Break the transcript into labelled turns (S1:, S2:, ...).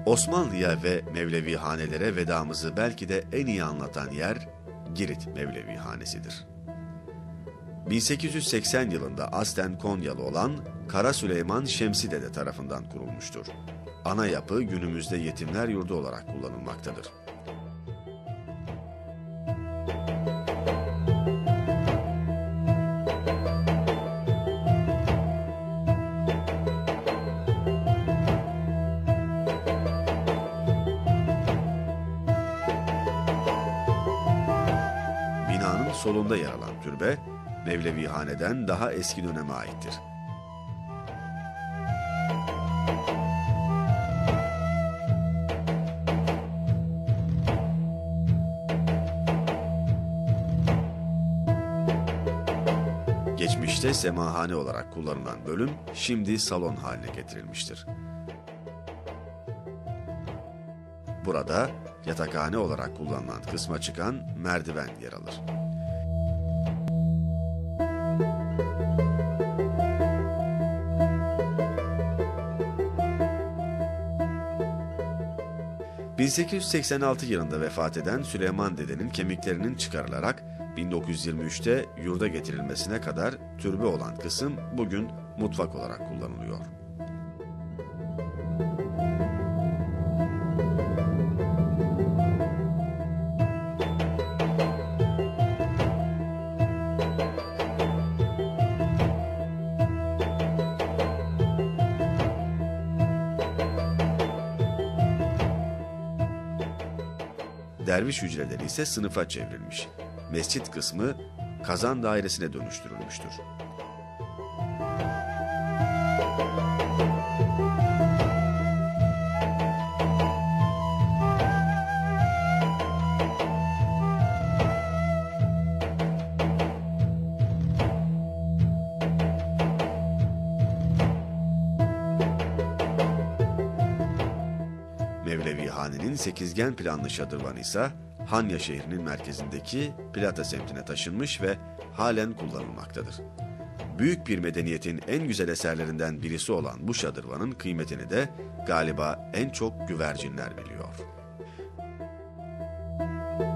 S1: Osmanlı'ya ve Mevlevihanelere vedamızı belki de en iyi anlatan yer Girit Mevlevihanesi'dir. 1880 yılında aslen Konyalı olan Kara Süleyman Şemsi Dede tarafından kurulmuştur. Ana yapı günümüzde yetimler yurdu olarak kullanılmaktadır. Binanın solunda yer alan türbe, Mevlevihane'den daha eski döneme aittir. Geçmişte semahane olarak kullanılan bölüm, şimdi salon haline getirilmiştir. Burada yatakhane olarak kullanılan kısma çıkan merdiven yer alır. ...1886 yılında vefat eden Süleyman Dede'nin kemiklerinin çıkarılarak 1923'te yurda getirilmesine kadar türbe olan kısım bugün mutfak olarak kullanılıyor. Derviş hücreleri ise sınıfa çevrilmiş. Mescit kısmı kazan dairesine dönüştürülmüştür. Mevlevihane'nin sekizgen planlı şadırvanı ise Hanya şehrinin merkezindeki Plata semtine taşınmış ve halen kullanılmaktadır. Büyük bir medeniyetin en güzel eserlerinden birisi olan bu şadırvanın kıymetini de galiba en çok güvercinler biliyor.